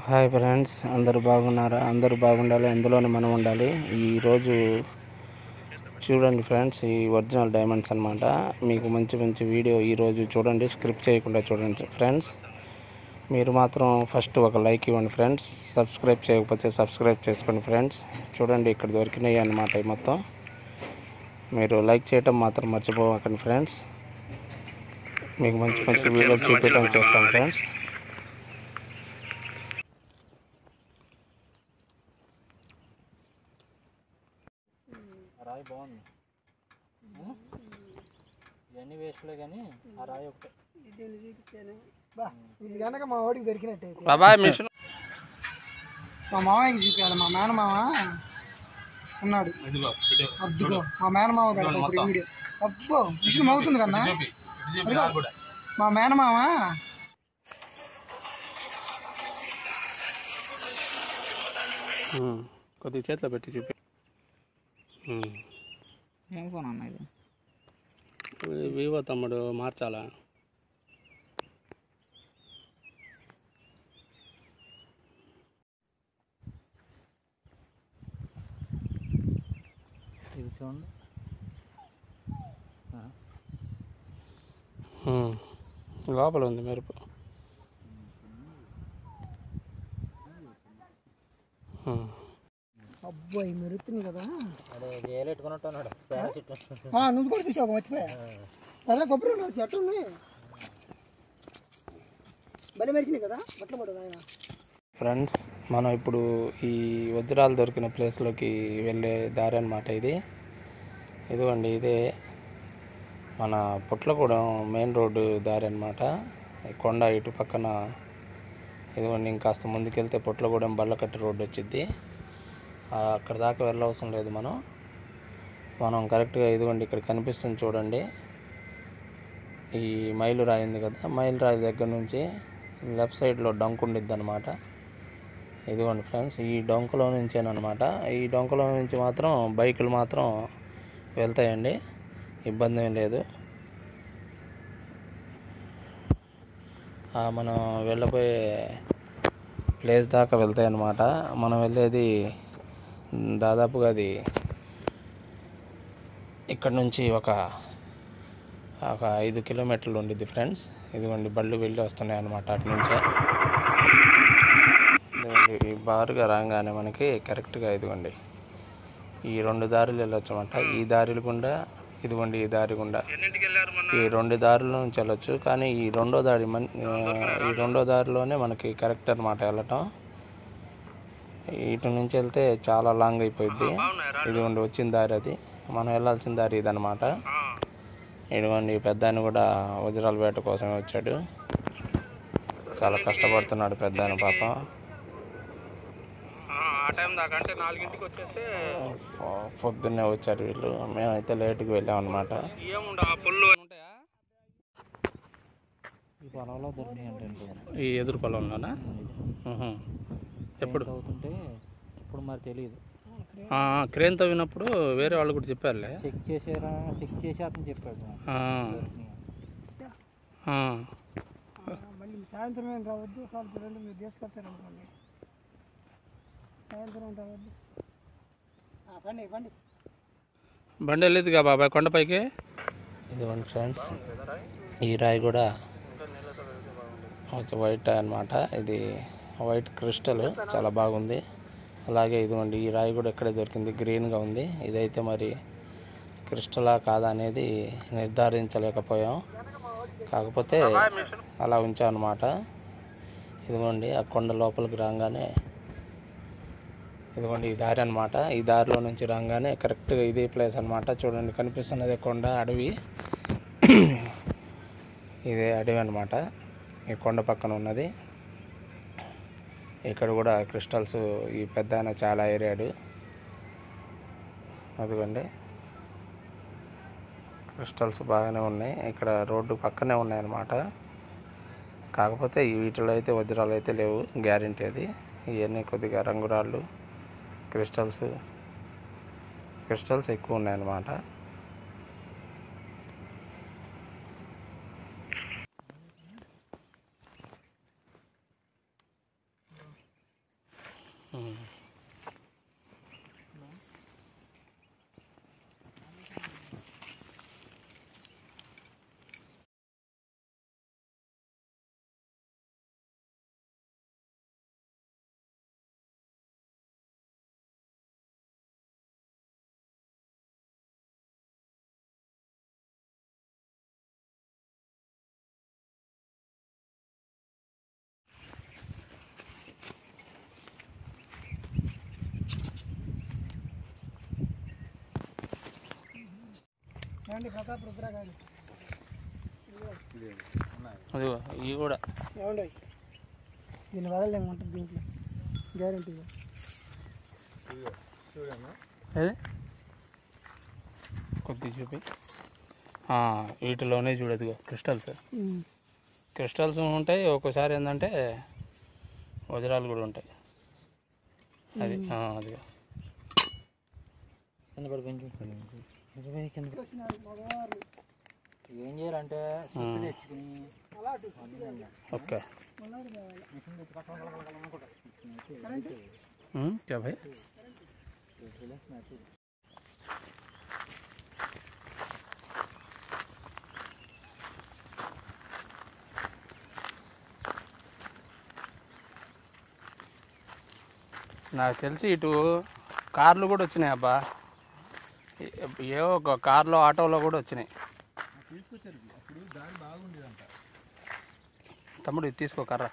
Hi friends, అందరూ బాగున్నారా? అందరూ బాగుండాలి, అందులోనే మనం ఉండాలి. ఈరోజు చూడండి ఫ్రెండ్స్, ఈ ఒరిజినల్ డైమండ్స్ అన్నమాట. మీకు మంచి మంచి వీడియో ఈరోజు చూడండి, స్క్రిప్ట్ చేయకుండా చూడండి ఫ్రెండ్స్. మీరు మాత్రం ఫస్ట్ ఒక లైక్ ఇవ్వండి ఫ్రెండ్స్. సబ్స్క్రైబ్ చేయకపోతే సబ్స్క్రైబ్ చేసుకోండి ఫ్రెండ్స్. చూడండి, ఇక్కడ దొరికినాయి అన్నమాట. ఈ మొత్తం మీరు లైక్ చేయటం మాత్రం మర్చిపోకండి ఫ్రెండ్స్. మీకు మంచి మంచి వీడియో చూపించడం చేస్తాం ఫ్రెండ్స్. రాయి బాగుంది. ఇవన్నీ వేస్ట్లే కానీ ఆ రాయి ఒకటే ఇది కనుక మా వాడికి దొరికినట్టయితే బాబాయ్ మిషన్ మా మామయ్యకి చూపించాలి. మా మేనమామ ఉన్నాడు, అద్దుకో మా మేనమామ పెడతా ఇప్పుడు వీడియో. అబ్బో మిషన్ మోగుతుంది కన్నా. మా మేనమామ కొద్దిగా చేతిలో పెట్టి చూపి. ఏం కొనన్నా ఇది? వివో తమ్ముడు మార్చాలా? ఇది చూడండి. లోపల ఉంది మెరుపు. అబ్బాయి మెరుతుంది కదా. అదే వేలెట్టుకున్నట్టు అన్నాడు. నువ్వు కూడా చూసావు మర్చిపోయా కదా. కొబ్బరి ఉన్నాడు, చెట్టు ఉన్నాయి, బలి మెరిచినాయి కదా. బట్టలు పడు ఆయన. ఫ్రెండ్స్, మనం ఇప్పుడు ఈ వజ్రాలు దొరికిన ప్లేస్లోకి వెళ్ళే దారి అన్నమాట ఇది. ఇదిగోండి, ఇదే మన పుట్లగూడెం మెయిన్ రోడ్డు దారి అన్నమాట. ఈ కొండ ఇటు పక్కన ఇదిగోండి, ఇంకాస్త ముందుకెళ్తే పుట్లగూడెం బల్లకట్టు రోడ్డు వచ్చింది. అక్కడ దాకా వెళ్ళవసరం లేదు. మనం కరెక్ట్గా ఇదిగోండి ఇక్కడ కనిపిస్తుంది చూడండి. ఈ మైలు రాయి ఉంది కదా, మైలు రాయి దగ్గర నుంచి లెఫ్ట్ సైడ్లో డొంక ఉండిద్ది అనమాట. ఇదిగోండి ఫ్రెండ్స్, ఈ డొంకలో నుంచేనమాట. ఈ డొంకలో నుంచి మాత్రం బైకులు మాత్రం వెళ్తాయండి, ఇబ్బంది ఏం లేదు. మనం వెళ్ళబోయే ప్లేస్ దాకా వెళ్తాయి అన్నమాట. మనం వెళ్ళేది దాదాపుగా అది ఇక్కడ నుంచి ఒక 5 కిలోమీటర్లు ఉండిద్ది ఫ్రెండ్స్. ఇదిగోండి బళ్ళు వెళ్ళి వస్తున్నాయి అన్నమాట అటు నుంచే. ఈ బారుగా రాగానే మనకి కరెక్ట్గా ఇదిగోండి ఈ 2 దారులు వెళ్ళొచ్చు అన్నమాట. ఈ దారిల గుండా ఇదిగోండి, ఈ దారి గుండా ఈ 2 దారుల నుంచి వెళ్ళొచ్చు. కానీ ఈ రెండో దారిలోనే మనకి కరెక్ట్ అన్నమాట వెళ్ళటం. ఇటు నుంచి వెళ్తే చాలా లాంగ్ అయిపోయింది. ఇదిగోండి వచ్చిన దారి అది, మనం వెళ్ళాల్సిన దారి ఇదన్నమాట. ఇదిగోండి పెద్ద ఆయన కూడా వజ్రాల వేట కోసమే వచ్చాడు. చాలా కష్టపడుతున్నాడు పెద్ద ఆయన పాపం. పొద్దున్నే వచ్చారు వీళ్ళు, మేమైతే లేటుకి వెళ్ళామన్నమాట. ఈ పొలంలో దొరికినాయి అంటే ఈ ఎదురు పొలంలోనా? ఎప్పుడు అవుతుంటే ఇప్పుడు మరి తెలియదు. క్రేన్ తవ్వినప్పుడు వేరే వాళ్ళు కూడా చెప్పారులే. చెక్ చేసి అతను చెప్పాడు. మళ్ళీ సాయంత్రం ఏం రావద్దు, సాయంత్రం మీరు తీసుకొచ్చారనుకోండి. సాయంత్రం రావద్దు. బండి వెళ్ళేదిగా బాబాయ్ కొండపైకి. ఇదిగోండి ఫ్రెండ్స్, ఈ రాయి కూడా వైట్ అన్నమాట. ఇది వైట్ క్రిస్టల్, చాలా బాగుంది. అలాగే ఇదిగోండి ఈ రాయి కూడా ఇక్కడే దొరికింది, గ్రీన్గా ఉంది. ఇదైతే మరి క్రిస్టలా కాదా అనేది నిర్ధారించలేకపోయాం, కాకపోతే అలా ఉంచామన్నమాట. ఇదిగోండి ఆ కొండ లోపలికి రాగానే ఇదిగోండి ఈ దారి అనమాట. ఈ దారిలో నుంచి రాగానే కరెక్ట్గా ఇదే ప్లేస్ అనమాట. చూడండి కనిపిస్తున్నది కొండ, అడవి. ఇదే అడవి అనమాట, ఈ కొండ పక్కన ఉన్నది. ఇక్కడ కూడా క్రిస్టల్స్ ఈ పెద్ద ఆయన చాలా ఏరాడు. అదిగోండి క్రిస్టల్స్ బాగానే ఉన్నాయి, ఇక్కడ రోడ్డు పక్కనే ఉన్నాయన్నమాట. కాకపోతే వీటిలో అయితే వజ్రాలు అయితే లేవు, గ్యారెంటీ అది. ఇవన్నీ కొద్దిగా రంగురాళ్ళు క్రిస్టల్స్ ఎక్కువ ఉన్నాయన్నమాట. ఏమండి ప్రతాప్ రుద్రగాడి అదిగో ఇవి కూడా ఏమండి దీన్ని వదలలేమంటుంది దీంట్లో గ్యారంటీగా. అదే కొద్దిగా చూపి వీటిలోనే చూడదుగో క్రిస్టల్స్ ఉంటాయి. ఒక్కోసారి ఏంటంటే వజ్రాలు కూడా ఉంటాయి. అది అదిగో కింద పడిపోయింది. ఏం చేయాలంటే సుత్తి తెచ్చుకుని ఓకే क्या भाई నాకు తెలిసి ఇటు కార్లు కూడా వచ్చినాయి అబ్బా. ఏవో ఒక కార్లో ఆటోలో కూడా వచ్చినాయి. తమ్ముడు ఇది తీసుకో కర్ర.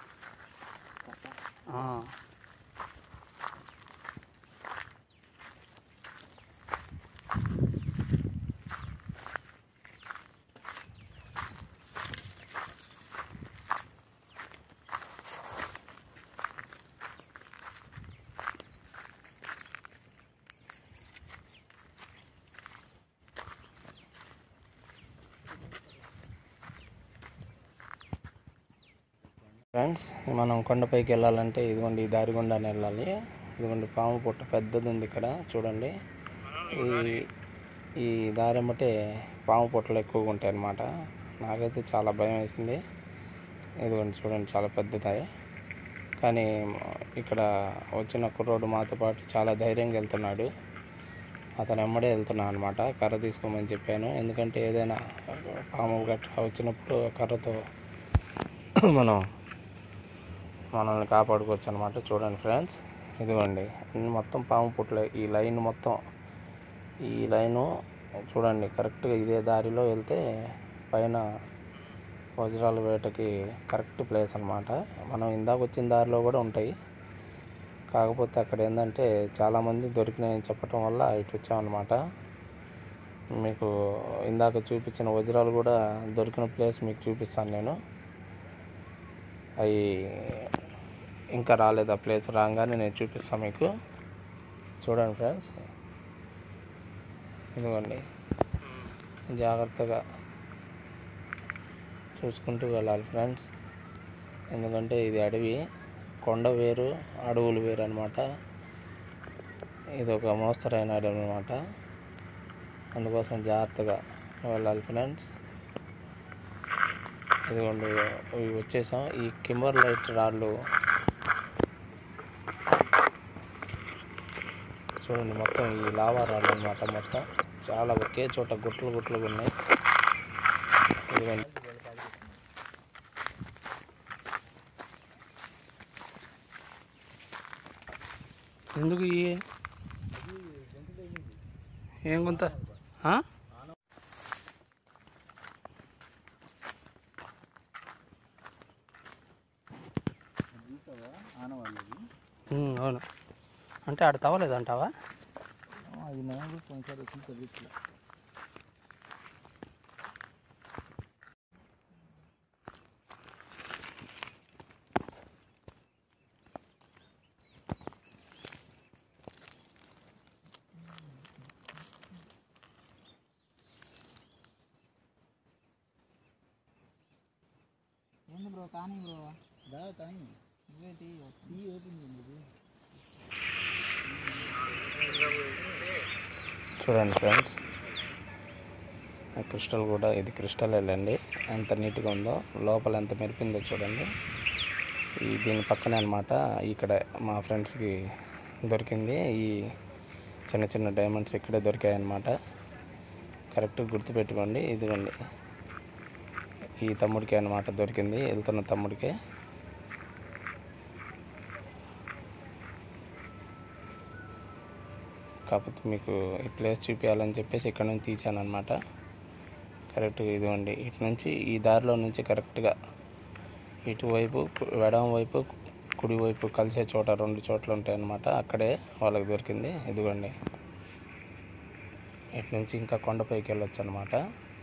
ఫ్రెండ్స్, మనం కొండపైకి వెళ్ళాలంటే ఇదిగోండి ఈ దారి గుండానే వెళ్ళాలి. ఇదిగోండి పాము పుట్ట పెద్దది ఉంది ఇక్కడ చూడండి. ఈ దారి ఏమంటే పాము పుట్టలు ఎక్కువగా ఉంటాయి అన్నమాట. నాకైతే చాలా భయం వేసింది. ఇదిగోండి చూడండి చాలా పెద్దది. కానీ ఇక్కడ వచ్చిన కుర్రోడు మాతో పాటు చాలా ధైర్యంగా వెళ్తున్నాడు. అతను ఎమ్మడే వెళ్తున్నాను అనమాట. కర్ర తీసుకోమని చెప్పాను, ఎందుకంటే ఏదైనా పాము గట్రా వచ్చినప్పుడు కర్రతో మనల్ని కాపాడుకోవచ్చు అనమాట. చూడండి ఫ్రెండ్స్, ఇదిగోండి మొత్తం పాము పుట్లే. ఈ లైను చూడండి కరెక్ట్గా ఇదే దారిలో వెళ్తే పైన వజ్రాల వేటకి కరెక్ట్ ప్లేస్ అనమాట. మనం ఇందాక వచ్చిన దారిలో కూడా ఉంటాయి, కాకపోతే అక్కడ ఏంటంటే చాలామంది దొరికినాయని చెప్పడం వల్ల ఇటు వచ్చామన్నమాట. మీకు ఇందాక చూపించిన వజ్రాలు కూడా దొరికిన ప్లేస్ మీకు చూపిస్తాను నేను. అవి ఇంకా రాలేదు, ఆ ప్లేస్ రాగానే నేను చూపిస్తాను మీకు. చూడండి ఫ్రెండ్స్, ఇదిగోండి జాగ్రత్తగా చూసుకుంటూ వెళ్ళాలి ఫ్రెండ్స్. ఎందుకంటే ఇది అడవి, కొండ వేరు అడవులు వేరు అనమాట. ఇది ఒక మోస్తరైన అడవి అనమాట, అందుకోసం జాగ్రత్తగా వెళ్ళాలి ఫ్రెండ్స్. ఇదిగోండి ఇవి వచ్చేసాం. ఈ కింబర్ లైట్ రాళ్ళు చూడండి, మొత్తం ఈ లావా రాళ్ళు అనమాట. మొత్తం చాలా ఒకే చోట గుట్లు ఉన్నాయి. ఇదిగోండి ఎందుకు ఏం కొంత అవును అంటే ఆడ తవ్వలేదంటావా? అది నేను కొంచెం వచ్చి తెలియట్లే. ఏంది బ్రో కానీ కానీ నువ్వేంటి ఓపెన్ చేయండి. చూడండి ఫ్రెండ్స్, క్రిస్టల్ కూడా ఇది క్రిస్టల్ వెళ్ళండి, ఎంత నీట్గా ఉందో, లోపల ఎంత మెరిపిందో చూడండి. దీని పక్కనే అనమాట. ఇక్కడ మా ఫ్రెండ్స్కి దొరికింది. ఈ చిన్న చిన్న డైమండ్స్ ఇక్కడే దొరికాయి అన్నమాట. కరెక్ట్గా గుర్తుపెట్టుకోండి. ఇదిగోండి ఈ తమ్ముడికే అన్నమాట దొరికింది, వెళ్తున్న తమ్ముడికే. కాకపోతే మీకు ఈ ప్లేస్ చూపించాలని చెప్పేసి ఇక్కడ నుంచి తీసాను అనమాట. కరెక్ట్గా ఇదిగోండి ఇటు నుంచి ఈ దారిలో నుంచి కరెక్ట్గా ఇటువైపు ఎడమ వైపు కుడివైపు కలిసే చోట 2 చోట్ల ఉంటాయన్నమాట. అక్కడే వాళ్ళకి దొరికింది. ఇదిగోండి ఇటు నుంచి ఇంకా కొండపైకి వెళ్ళొచ్చు అనమాట.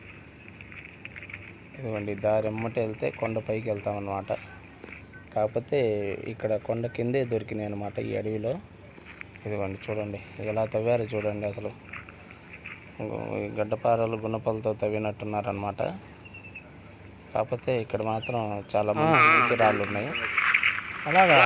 ఇదిగోండి దారి ఎమ్మటి వెళ్తే కొండపైకి వెళ్తామన్నమాట. కాకపోతే ఇక్కడ కొండ కిందే దొరికినాయి అనమాట ఈ అడవిలో. ఇదిగోండి చూడండి ఎలా తవ్వారో చూడండి. అసలు గడ్డపారలు గుణపాలతో తవ్వినట్టున్నారనమాట. కాకపోతే ఇక్కడ మాత్రం చాలా మంచి రాళ్ళు ఉన్నాయి. అలాగా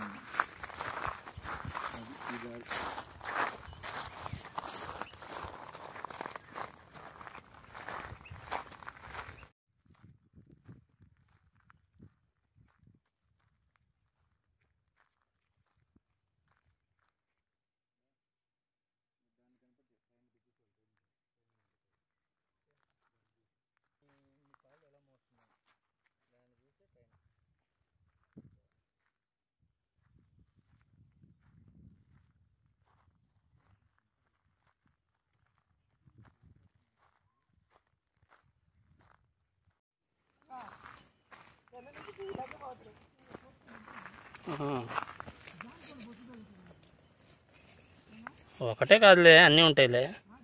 ఒకటే కాదులే, అన్నీ ఉంటాయిలే.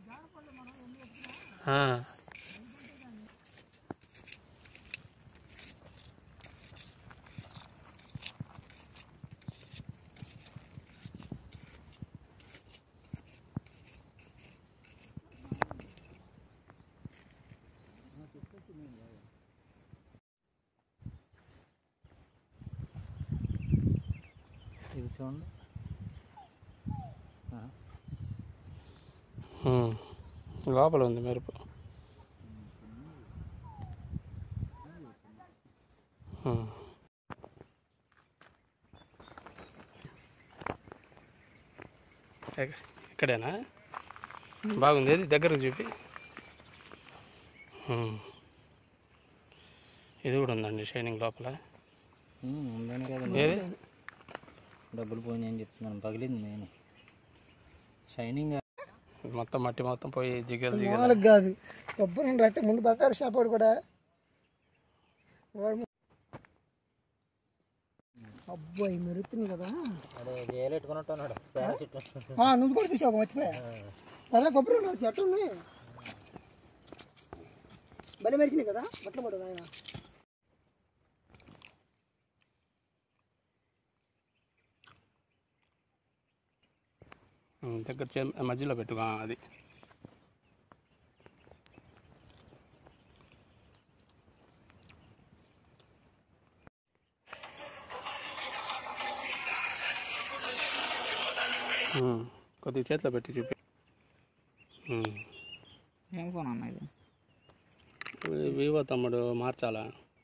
ఇది చూడండి. లోపల ఉంది మెరుపు. ఇక్కడేనా? బాగుంది. ఇది దగ్గరకు చూపి. ఇది కూడా ఉందండి షైనింగ్ లోపల. ఉందని కదా ఏది డబ్బులు పోయినాయని చెప్తున్నాను. పగిలింది నేను షైనింగ్. మొత్తం మట్టి మొత్తం పోయి జిగేలు వాళ్ళకి కాదు కొబ్బరి అయితే ముందు బకారు షాప్ వాడు కూడా అబ్బాయి మెరుతుంది కదా. అదే వేలెట్టుకున్నట్టు అన్నాడు. నువ్వు కూడా చూసావు మర్చిపోయా. అదే కొబ్బరి చెట్టు ఉన్నాయి భలే మెరిచినాయి కదా బట్టలు పడు ఆయన. దగ్గర మధ్యలో పెట్టుగా. అది కొద్దిగా చేతిలో పెట్టి చూపి. ఏం ఫోన్ అన్న ఇది? వివో తమ్ముడు మార్చాలా?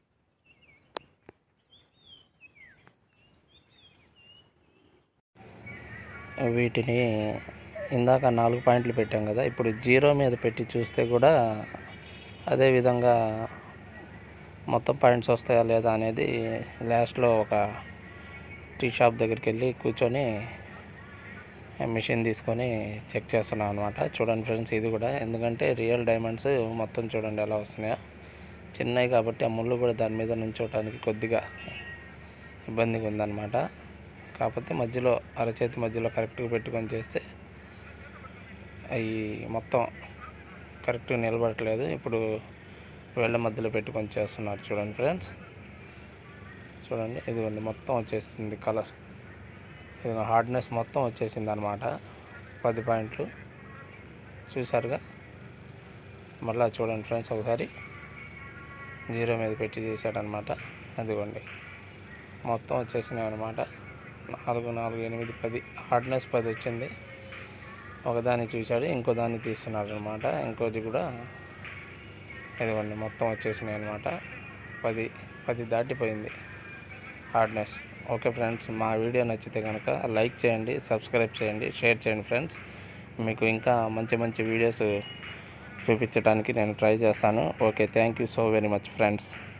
వీటిని ఇందాక 4 పాయింట్లు పెట్టాం కదా, ఇప్పుడు 0 మీద పెట్టి చూస్తే కూడా అదే విధంగా మొత్తం పాయింట్స్ వస్తాయా లేదా అనేది లాస్ట్లో ఒక టీ షాప్ దగ్గరికి వెళ్ళి కూర్చొని మిషన్ తీసుకొని చెక్ చేస్తున్నాం అనమాట. చూడండి ఫ్రెండ్స్ ఇది కూడా, ఎందుకంటే రియల్ డైమండ్స్ మొత్తం చూడండి ఎలా వస్తున్నాయో. చిన్నవి కాబట్టి ఆ ముళ్ళు కూడా దాని మీద నుంచోవడానికి కొద్దిగా ఇబ్బందిగా ఉందన్నమాట. కాకపోతే మధ్యలో అరచేతి మధ్యలో కరెక్ట్గా పెట్టుకొని చేస్తే అవి మొత్తం కరెక్ట్గా నిలబడట్లేదు. ఇప్పుడు వేళ్ళ మధ్యలో పెట్టుకొని చేస్తున్నారు. చూడండి ఫ్రెండ్స్, చూడండి ఇదిగోండి మొత్తం వచ్చేసింది కలర్. ఇది హార్డ్నెస్ మొత్తం వచ్చేసింది అనమాట. 10 పాయింట్లు చూసారుగా. మళ్ళీ చూడండి ఫ్రెండ్స్ ఒకసారి 0 మీద పెట్టి చేశాడనమాట. అదిగోండి మొత్తం వచ్చేసినాయి అనమాట. 4, 4, 8, 10 హార్డ్నెస్ 10 వచ్చింది. ఒకదాన్ని చూశాడు, ఇంకో దాన్ని తీస్తున్నాడు అనమాట. ఇంకోది కూడా ఇదిగోండి మొత్తం వచ్చేసినాయి అనమాట. 10 దాటిపోయింది హార్డ్నెస్. ఓకే ఫ్రెండ్స్, మా వీడియో నచ్చితే కనుక లైక్ చేయండి, సబ్స్క్రైబ్ చేయండి, షేర్ చేయండి ఫ్రెండ్స్. మీకు ఇంకా మంచి మంచి వీడియోస్ చూపించడానికి నేను ట్రై చేస్తాను. Okay, thank you so very much friends.